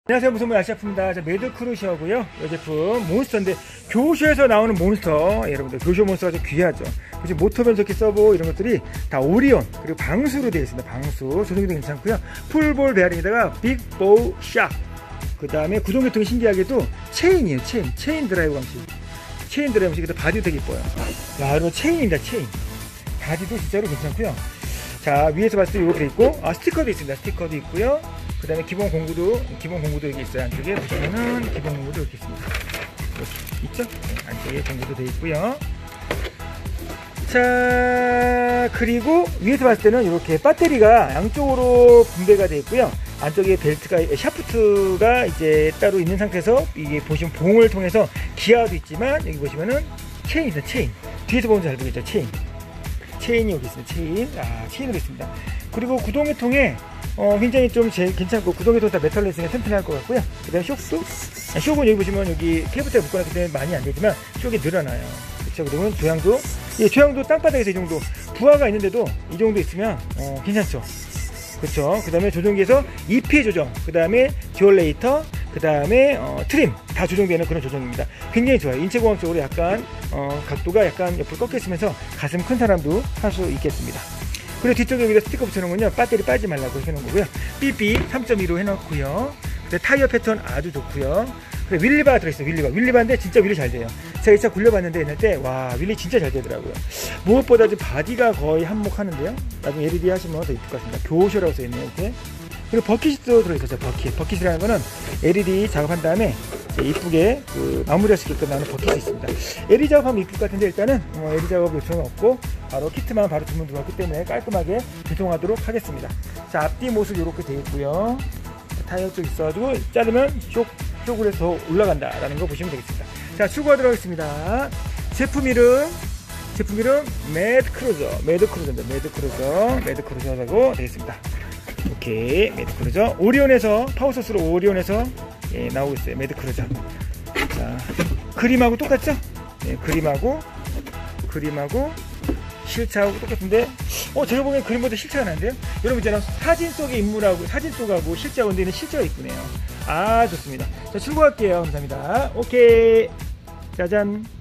안녕하세요, 무슨 아시아프입니다. 매드크루셔고요. 이 제품 몬스터인데 교쇼에서 나오는 몬스터, 여러분들 교쇼 몬스터가 좀 귀하죠. 그리고 모터 변속기 서버 이런 것들이 다 오리온 그리고 방수로 되어 있습니다. 방수 조종기도 괜찮고요. 풀볼 베어링에다가 빅보우 샥, 그 다음에 구동계통이 신기하게도 체인이에요. 체인 드라이브 방식, 체인 드라이브 방식에서 바디도 되게 이뻐요. 야, 여러분 체인입니다. 체인 바디도 진짜로 괜찮고요. 자, 위에서 봤을 때 이렇게 있고, 스티커도 있습니다. 스티커도 있고요. 그 다음에 기본 공구도 여기 있어요. 안쪽에 보시면은 기본 공구도 이렇게 있습니다. 이렇게 있죠? 안쪽에 공구도 되어 있고요. 자, 그리고 위에서 봤을 때는 이렇게 배터리가 양쪽으로 분배가 되어 있고요. 안쪽에 벨트가, 샤프트가 이제 따로 있는 상태에서 이게 보시면 봉을 통해서 기아도 있지만, 여기 보시면은 체인이 있어요. 체인. 뒤에서 보면 잘 보이죠? 체인이 여기 있습니다. 체인으로 있습니다. 그리고 구동계통에 굉장히 좀 괜찮고, 구동계통 다 메탈로 있으니까 튼튼할 것 같고요. 그 다음에 쇼크는 여기 보시면 여기 케이블타에 묶어놨기 때문에 많이 안 되지만 쇼이 늘어나요. 그렇죠. 그리고 조향도 땅바닥에서 이 정도 부하가 있는데도 이 정도 있으면 괜찮죠. 그렇죠. 그 다음에 조종기에서 EPA 조정, 그 다음에 듀얼레이터, 그 다음에 트림 다 조정되는 그런 조정입니다. 굉장히 좋아요. 인체공학적으로 약간 각도가 약간 옆으로 꺾여 있으면서 가슴 큰 사람도 할 수 있겠습니다. 그리고 뒤쪽에 여기다 스티커 붙여놓으면요, 배터리 빠지지 말라고 해놓은 거고요. 삐삐 3.2로 해놓고요. 타이어 패턴 아주 좋고요. 그리고 윌리바가 들어있어요. 윌리바인데 진짜 윌리 잘 돼요. 제가 이 차 굴려봤는데 옛날 때 와, 윌리 진짜 잘 되더라고요. 무엇보다 좀 바디가 거의 한몫하는데요. 나중에 LED 하시면 더 이쁠 것 같습니다. 교쇼라고 써있네요. 이렇게. 그리고 버킷도 들어있었어요. 버킷이라는 거는 LED 작업한 다음에 이쁘게 마무리할 수 있게끔 나오는 버킷이 있습니다. LED 작업하면 이쁠 것 같은데 일단은 LED 작업 요청은 없고 바로 키트만 바로 주문 들어왔기 때문에 깔끔하게 배송하도록 하겠습니다. 자, 앞뒤 모습 이렇게 되어 있고요. 타이어 쪽 있어가지고 자르면 쪽으로 해서 더 올라간다라는 거 보시면 되겠습니다. 자, 출고하도록 하겠습니다. 제품 이름 매드크루저라고 되겠습니다. 오케이, 매드크루저 오리온에서 파워소스로 오리온에서 나오고 있어요. 매드크루저. 자, 그림하고 똑같죠? 네, 그림하고 실차하고 똑같은데 제가 보기엔 그림보다 실차가 나는데요. 여러분 있잖아요, 사진 속의 인물하고 사진 속하고 실제하고 근데는 실제가 이쁘네요. 좋습니다. 자, 출고할게요. 감사합니다. 오케이, 짜잔.